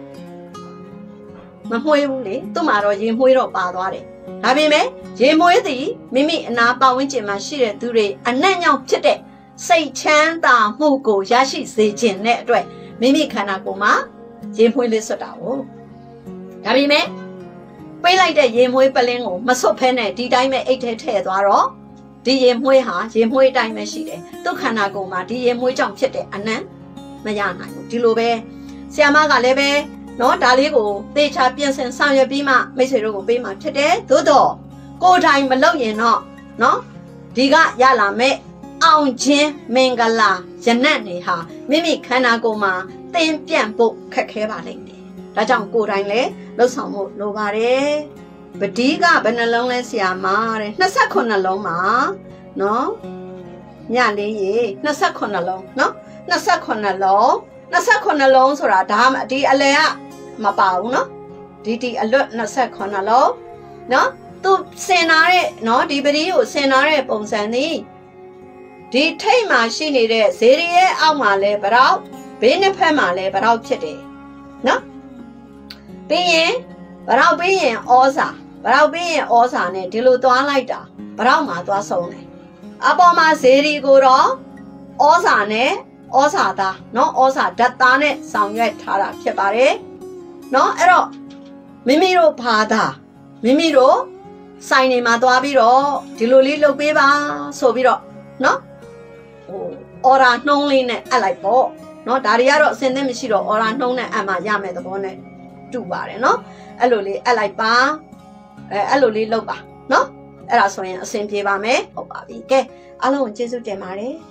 မမွှေးဘူးလေသူ့မှာတော့ရင်မွှေးတော့ပါသွားတယ်ဒါပေမဲ့ရင်မွှေးသည်မိမိအနာပတ်ဝန်းကျင်မှာရှိတဲ့သူတွေအနက်ညောင်ဖြစ်တဲ့စိတ်ချမ်းသာမှုကိုရရှိစေခြင်းနဲ့အတွက်မိမိခန္ဓာကိုယ်မှာရင်မွှေးလေးစွတ်တာကိုဒါပေမဲ့ပေးလိုက်တဲ့ရင်မွှေးပလင်းကိုမစွတ်ဖဲနဲ့ဒီတိုင်းပဲအိတ်ထဲထည့်သွားတော့ဒီရင်မွှေးဟာရင်မွှေးအတိုင်းပဲရှိတယ်သူ့ခန္ဓာကိုယ်မှာဒီရင်မွှေးကြောင့်ဖြစ်တဲ့အနံ့မရနိုင်ဘူးဒီလိုပဲဆရာမကလည်းပဲနော်ဒါလေးကိုသေချာပြင်ဆင်ဆောင်ရွက်ပြီးမှမိတ်ဆွေတို့ကိုပေးမှဖြစ်တယ်သို့တော့ကိုယ်တိုင်မလုပ်ရင်တော့နော်ဒီကရလာမဲ့အောင်ခြင်းမင်္ဂလာရနတ်နေဟာမိမိခန္ဓာကိုယ်မှာသင်ပြန့်ဖို့ခက်ခဲပါလိမ့်မယ်ဒါကြောင့်ကိုယ်တိုင်လည်းလှုပ်ဆောင်ဖို့လိုပါတယ်ပတိကဘယ်နှလုံးလဲဆရာမတဲ့နှစ်十九လုံးပါနော်ညလေးရေနှစ်十九လုံးနော်နှစ်十九လုံးနှစ်十九လုံးဆိုတာဒါဒီအလယ်ကမပါဘူးနော်ဒီဒီအလွတ်နှစ်十九လုံးနော်သူစင်နာတဲ့နော်ဒီပတိကိုစင်နာတဲ့ပုံစံនេះဒီထိတ်မှာရှိနေတဲ့ဇေရီရဲ့အောက်မှာလဲဗရောက်ဘေးနှစ်ဖက်မှာလဲဗရောက်ဖြစ်တယ်နော်ပြီးရင်ဗရောက်ပြီးရင်ဩဇာဗရောက်ပြီးရင်ဩဇာနဲ့ဒီလိုသွားလိုက်တာဗရောက်မှာသွားဆုံးတယ်အပေါ်မှာဇေရီကိုတော့ဩဇာနဲ့ဩဇာသားနော်ဩဇာဓာတ်သားနဲ့ဆောင်ရွက်ထားတာဖြစ်ပါတယ်နော်အဲ့တော့မိမိတို့ဘာသာမိမိတို့စိုင်နေမှာသွားပြီးတော့ဒီလိုလေးလုပ်ပေးပါဆိုပြီးတော့နော်ဟိုအော်ရာနှုံးလေးနဲ့အပ်လိုက်ပေါ့နော်ဒါတွေကတော့အစင်သင့်မရှိတော့အော်ရာနှုံးနဲ့အပ်မှရမယ်သဘောနဲ့တူပါတယ်နော်အဲ့လိုလေးအပ်လိုက်ပါအဲအဲ့လိုလေးလုပ်ပါနော်အဲ့ဒါဆိုရင်အဆင်ပြေပါမယ်ဟုတ်ပါပြီကဲအားလုံးကိုကျေးဇူးတင်ပါတယ်